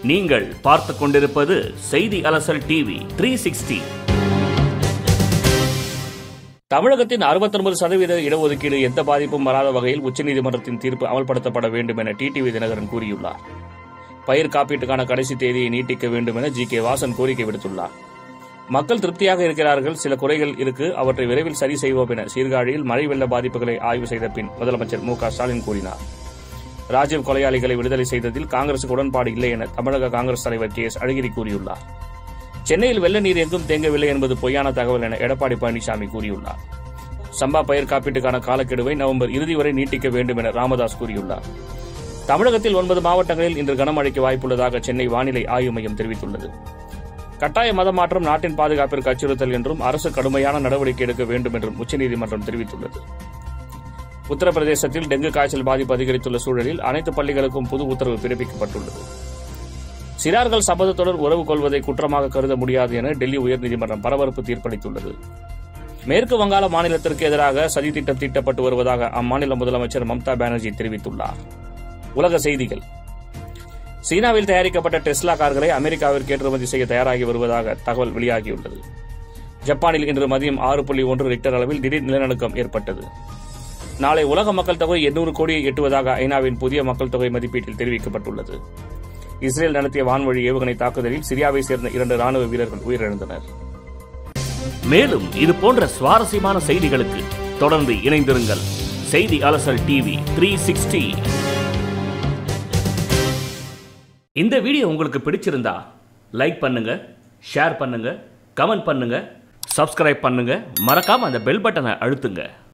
நீங்கள் பார்த்துக் கொண்டிருப்பது செய்தி அலசல் டிவி 360. தமிழகத்தின் 69% இடஒதுக்கீடு எந்த பாதிப்பும் வராத வகையில் உச்சநீதிமன்றத்தின் தீர்ப்பு அமல்படுத்தப்பட வேண்டும் என டிடிவி தினகரன் கூறியுள்ளார். பயிர் காப்பீட்டுக்கான கடைசி தேதியை நீட்டிக்க வேண்டும் என ஜி.கே. வாசன் கோரிக்கை விடுத்துள்ளார். மக்கள் திருப்தியாக இருக்கிறார்கள், சில குறைகள் இருக்கு, அவற்றை விரைவில் சரி செய்வோம் என சீர்காழியில் மழை வெள்ள பாதிப்புகளை ஆய்வு செய்த பின் முதலமைச்சர் மு.க. ஸ்டாலின் கூறினார். ராஜீவ் கொலையாளிகளை விடுதலை செய்ததில் காங்கிரசுக்கு உடன்பாடு இல்லை என தமிழக காங்கிரஸ் தலைவர் கே.எஸ். அழகிரி கூறியுள்ளார். சென்னையில் வெள்ள நீர் எங்கும் தேங்கவில்லை என்பது பொய்யான தகவல் என எடப்பாடி பழனிசாமி கூறியுள்ளார். சம்பா பயிர் காப்பீட்டுக்கான காலக்கெடுவை நவம்பர் இறுதி வரை நீட்டிக்க வேண்டும் என ராமதாஸ் கூறியுள்ளார். தமிழகத்தில் 9 மாவட்டங்களில் இன்று கனமழைக்கு வாய்ப்புள்ளதாக சென்னை வானிலை ஆய்வு மையம் தெரிவித்துள்ளது. கட்டாய மத மாற்றம் நாட்டின் பாதுகாப்பிற்கு அச்சுறுத்தல் என்றும் அரசு கடுமையான நடவடிக்கை எடுக்க வேண்டும் என்றும் உச்சநீதிமன்றம் தெரிவித்துள்ளது. உத்தரப்பிரதேசத்தில் டெங்கு காய்ச்சல் பாதிப்பு அதிகரித்துள்ள சூழலில் அனைத்து பள்ளிகளுக்கும் புது உத்தரவு பிறப்பிக்கப்பட்டுள்ளது. சிறார்கள் சபதத்துடன் உறவு கொள்வதை குற்றமாக கருத முடியாது என டெல்லி உயர்நீதிமன்றம் பரபரப்பு தீர்ப்பளித்துள்ளது. மேற்கு வங்காள மாநிலத்திற்கு எதிராக சதி திட்டம் தீட்டப்பட்டு வருவதாக அம்மாநில முதலமைச்சர் மம்தா பானர்ஜி தெரிவித்துள்ளார். உலக செய்திகள். சீனாவில் தயாரிக்கப்பட்ட டெஸ்லா கார்களை அமெரிக்காவிற்கு ஏற்றுமதி செய்ய தயாராகி வருவதாக தகவல் வெளியாகியுள்ளது. ஜப்பானில் இன்று மதியம் 6.1 ரிக்டர் அளவில் திடீர் நிலநடுக்கம் ஏற்பட்டது. நாளை உலக மக்கள் தொகை 800 கோடியை எட்டுவதாக ஐநாவின் புதிய மக்கள் தொகை மதிப்பீட்டில் தெரிவிக்கப்பட்டுள்ளது. இஸ்ரேல் நடத்திய வான்வழி ஏவுகணை தாக்குதலில் சிரியாவை சேர்ந்த 2 ராணுவ வீரர்கள் உயிரிழந்தனர். மேலும் இது போன்ற சுவாரஸ்யமான செய்திகளுக்கு தொடர்ந்து இணைந்திருங்கள். செய்தி அலசல் டிவி 360. இந்த வீடியோ உங்களுக்கு பிடிச்சிருந்தா லைக் பண்ணுங்க, ஷேர் பண்ணுங்க, கமெண்ட் பண்ணுங்க, சப்ஸ்கிரைப் பண்ணுங்க, மறக்காம அந்த பெல் பட்டனை அழுத்துங்க.